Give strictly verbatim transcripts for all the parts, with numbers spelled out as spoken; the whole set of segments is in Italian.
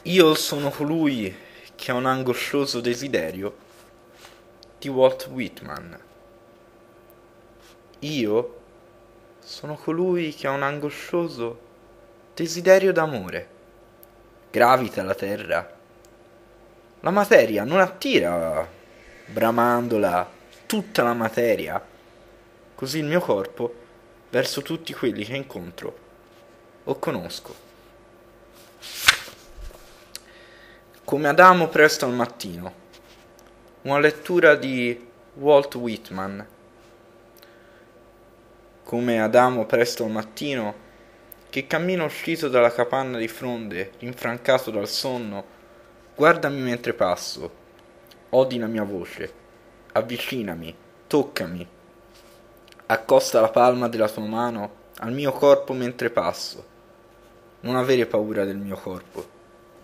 Io sono colui che ha un angoscioso desiderio di Walt Whitman. Io sono colui che ha un angoscioso desiderio d'amore. Gravita la terra. La materia non attira, bramandola, tutta la materia, così il mio corpo verso tutti quelli che incontro o conosco. Come Adamo presto al mattino. Una lettura di Walt Whitman. Come Adamo presto al mattino, che cammina uscito dalla capanna di fronde, rinfrancato dal sonno, guardami mentre passo, odi la mia voce, avvicinami, toccami, accosta la palma della tua mano al mio corpo mentre passo, non avere paura del mio corpo.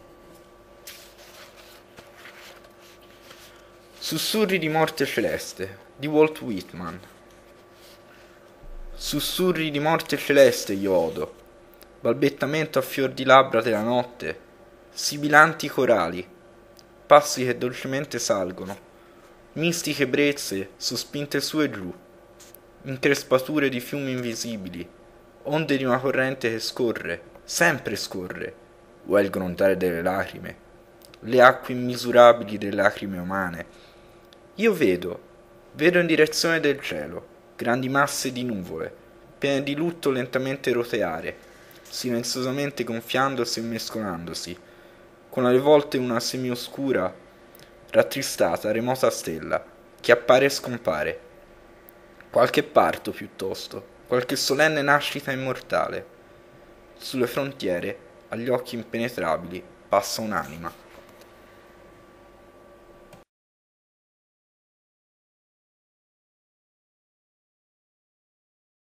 Sussurri di morte celeste di Walt Whitman. Sussurri di morte celeste io odo, balbettamento a fior di labbra della notte, sibilanti corali, passi che dolcemente salgono, mistiche brezze sospinte su e giù, increspature di fiumi invisibili, onde di una corrente che scorre, sempre scorre, o è il grondare delle lacrime, le acque immisurabili delle lacrime umane. Io vedo, vedo in direzione del cielo, grandi masse di nuvole, piene di lutto lentamente roteare, silenziosamente gonfiandosi e mescolandosi, con alle volte una semioscura, rattristata, remota stella, che appare e scompare. Qualche parto, piuttosto, qualche solenne nascita immortale. Sulle frontiere, agli occhi impenetrabili, passa un'anima.